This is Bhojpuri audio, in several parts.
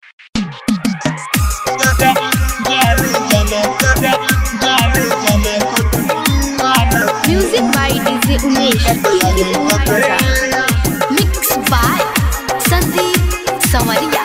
Music by DJ Umesh, mixed by Sandeep Samaria.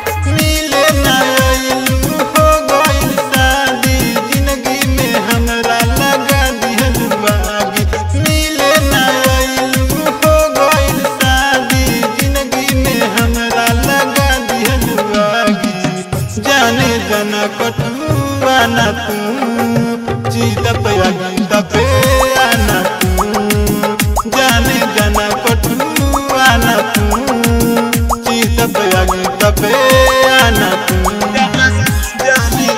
जाना कटुआ ना तू चीत पे आना तू जाने जाना कटुआ ना तू चीत पे आना तू जाने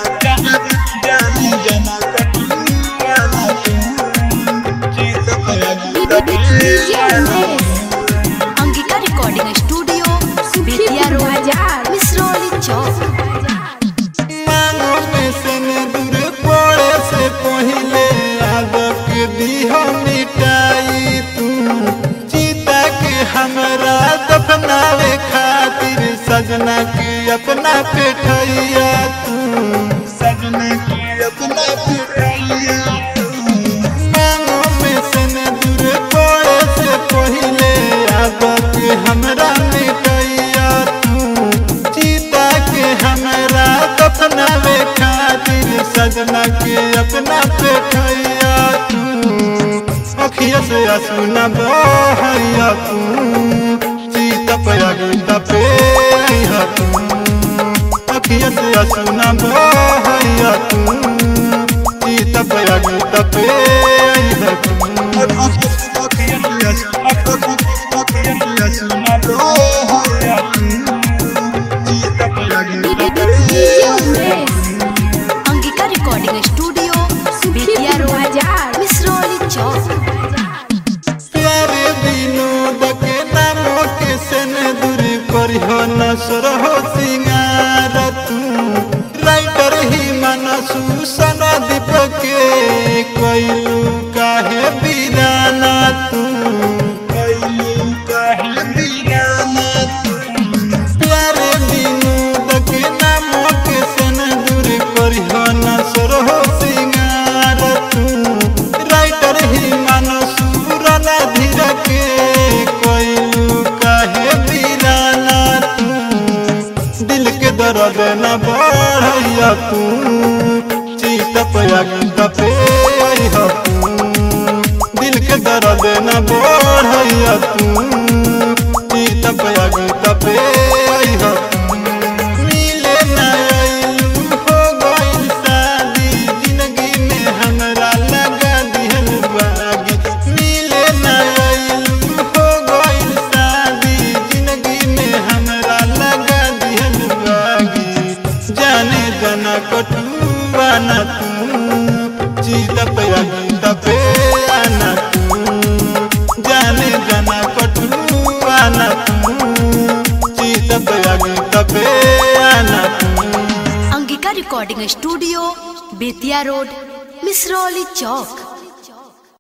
जाना कटुआ ना तू चीत पे Angika recording studio Bettiah road Misrauli चौक। पहिले आदक दीह मिटाई तू चीता के हमरा दफनावे खातिर सजना के अपना पेठैया तू सजना के अपना पेठैया मांगो में से दूर पड़े से पहिले आदक हमरा मिटाइया तू चीता के हमरा दफनावे खातिर सजना के अपना पेठैया तू अखिया से आंसू न बहैया तू चीत पे आइहा तू अखिया से आंसू न बहैया तू चीत पे आइहा तू Angika recording studio Bettiah road Misrauli चौक। प्यारे विनोद के नामों के सन दूरी पर हो न सरहो सिंगार तू राइटर ही मनसू सना दीप के कैलू काहे बीराना तू कैलू काहे बीराना तू प्यारे विनोद के नामों के सन दूरी पर हो न सरहो सिंगार तू राइटर ही मनसू रना धीर के कैलू काहे बीराना तू दिल के दर्द न बढ़ैया तू चीत पे आइहा तू दिल के दर्द न बढ़ैया तू चीत पे आइहा तू मिले ना आइलू हो गइल शादी जिंदगी में हमरा लगा दिहल बागी मिले ना आइलू हो गइल शादी जिंदगी में हमरा लगा दिहल बागी जाने जाना कटुआ ना तू चीत पे आना तू जाने जाना कटुआ ना तू चीत पे आना तू। Angika recording studio Bettiah road Misrauli चौक।